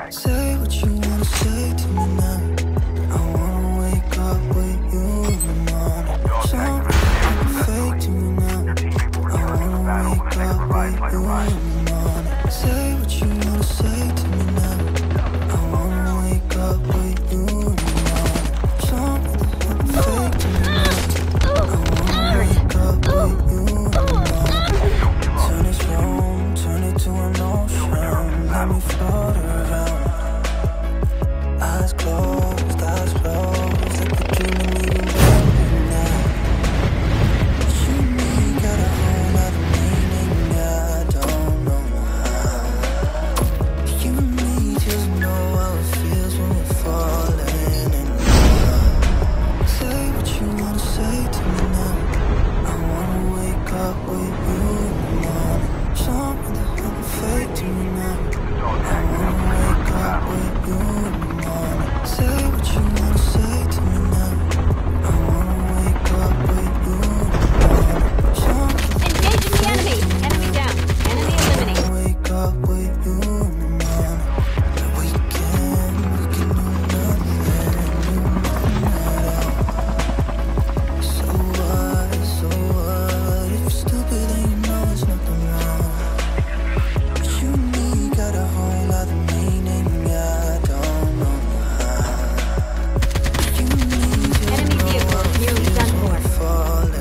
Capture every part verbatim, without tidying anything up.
Say what you wanna say to me now. I wanna wake up with you in the morning. Something fake to me now. I wanna wake up with you in the morning. Say what you wanna say to me now. I wanna wake up with you in the morning. Something fake to me now. I wanna wake up with you in the morning. Turn this room, turn it to an ocean. Let me float around. Eyes closed, eyes closed, like we're dreaming even better now. You and me got a whole lot of meaning, I don't know how. You and me just know how it feels when we're falling in love. Say what you wanna say to me now. I wanna wake up with you in the morning. Something that ain't fake to me now. I wanna wake up with you in the morning. Say what you wanna say to me now. I wanna wake up with you in the morning. Engaging the enemy. Enemy down. Enemy eliminated. Wake up with you in the morning. We can, we can do nothing, do nothing at all. So what, so what? If you're stupid then you know it's nothing wrong. You and me got a whole lot of meaning, I don't know how. You and me just Enemy know vehicle how it nearly feels done when for. we're falling.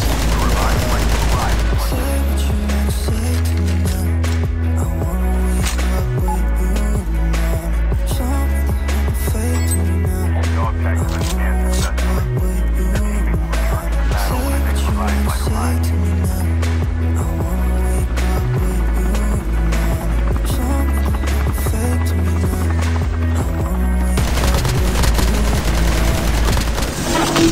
Say what you wanna say to me now. I wanna wake up with you in the morning. Something that ain't fake to me now. I wanna wake up with you in the morning. Say what you wanna say to me now. I wanna wake up with you in the morning. Something that ain't fake to me now. I wanna wake up with you in the morning.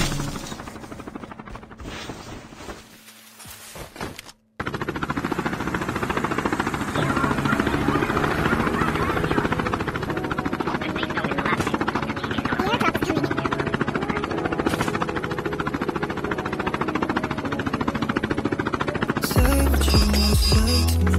Say what you wanna say to me